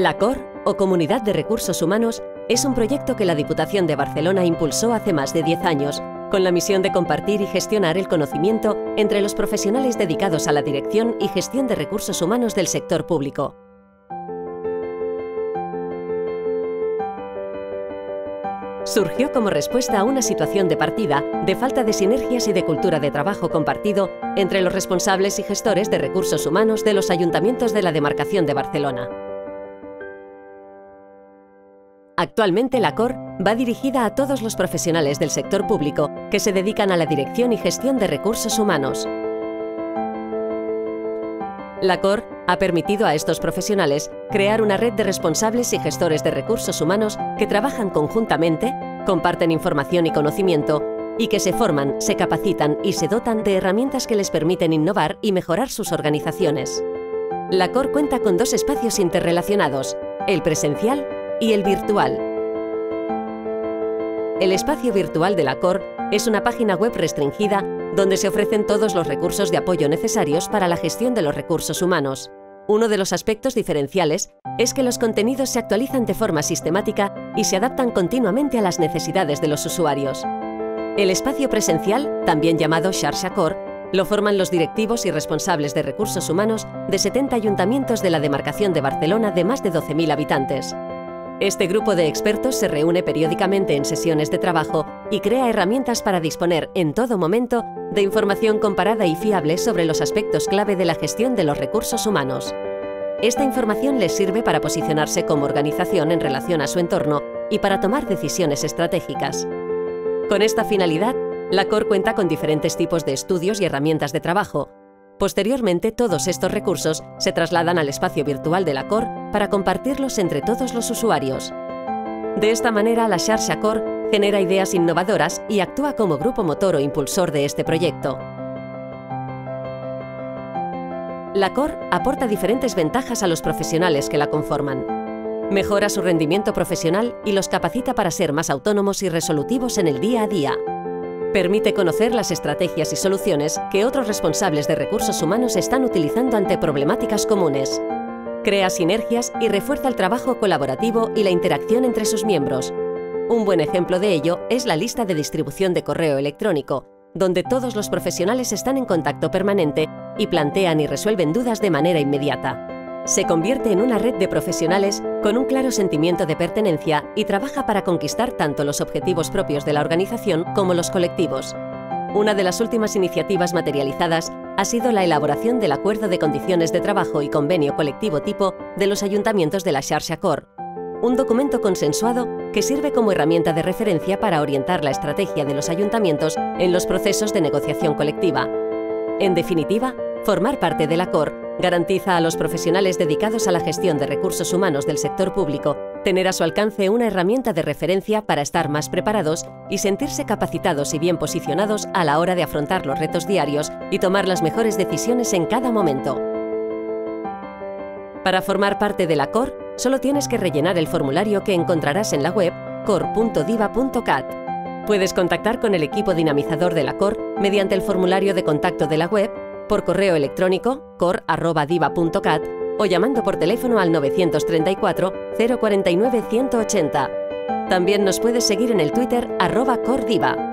La COR, o Comunidad de Recursos Humanos, es un proyecto que la Diputación de Barcelona impulsó hace más de 10 años, con la misión de compartir y gestionar el conocimiento entre los profesionales dedicados a la dirección y gestión de recursos humanos del sector público. Surgió como respuesta a una situación de partida de falta de sinergias y de cultura de trabajo compartido entre los responsables y gestores de recursos humanos de los ayuntamientos de la demarcación de Barcelona. Actualmente la COR va dirigida a todos los profesionales del sector público que se dedican a la dirección y gestión de recursos humanos. La COR ha permitido a estos profesionales crear una red de responsables y gestores de recursos humanos que trabajan conjuntamente, comparten información y conocimiento y que se forman, se capacitan y se dotan de herramientas que les permiten innovar y mejorar sus organizaciones. La COR cuenta con dos espacios interrelacionados, el presencial y el virtual. El espacio virtual de la COR es una página web restringida donde se ofrecen todos los recursos de apoyo necesarios para la gestión de los recursos humanos. Uno de los aspectos diferenciales es que los contenidos se actualizan de forma sistemática y se adaptan continuamente a las necesidades de los usuarios. El espacio presencial, también llamado Xarxa COR, lo forman los directivos y responsables de recursos humanos de 70 ayuntamientos de la demarcación de Barcelona de más de 12.000 habitantes. Este grupo de expertos se reúne periódicamente en sesiones de trabajo y crea herramientas para disponer en todo momento de información comparada y fiable sobre los aspectos clave de la gestión de los recursos humanos. Esta información les sirve para posicionarse como organización en relación a su entorno y para tomar decisiones estratégicas. Con esta finalidad, la COR cuenta con diferentes tipos de estudios y herramientas de trabajo. Posteriormente, todos estos recursos se trasladan al espacio virtual de la COR para compartirlos entre todos los usuarios. De esta manera, la Xarxa COR genera ideas innovadoras y actúa como grupo motor o impulsor de este proyecto. La COR aporta diferentes ventajas a los profesionales que la conforman. Mejora su rendimiento profesional y los capacita para ser más autónomos y resolutivos en el día a día. Permite conocer las estrategias y soluciones que otros responsables de recursos humanos están utilizando ante problemáticas comunes. Crea sinergias y refuerza el trabajo colaborativo y la interacción entre sus miembros. Un buen ejemplo de ello es la lista de distribución de correo electrónico, donde todos los profesionales están en contacto permanente y plantean y resuelven dudas de manera inmediata. Se convierte en una red de profesionales con un claro sentimiento de pertenencia y trabaja para conquistar tanto los objetivos propios de la organización como los colectivos. Una de las últimas iniciativas materializadas ha sido la elaboración del Acuerdo de Condiciones de Trabajo y Convenio Colectivo Tipo de los ayuntamientos de la Xarxa COR, un documento consensuado que sirve como herramienta de referencia para orientar la estrategia de los ayuntamientos en los procesos de negociación colectiva. En definitiva, formar parte de la COR garantiza a los profesionales dedicados a la gestión de recursos humanos del sector público tener a su alcance una herramienta de referencia para estar más preparados y sentirse capacitados y bien posicionados a la hora de afrontar los retos diarios y tomar las mejores decisiones en cada momento. Para formar parte de la COR, solo tienes que rellenar el formulario que encontrarás en la web cor.diva.cat. Puedes contactar con el equipo dinamizador de la COR mediante el formulario de contacto de la web, por correo electrónico cor@diva.cat o llamando por teléfono al 934 049 180. También nos puedes seguir en el Twitter @cordiva.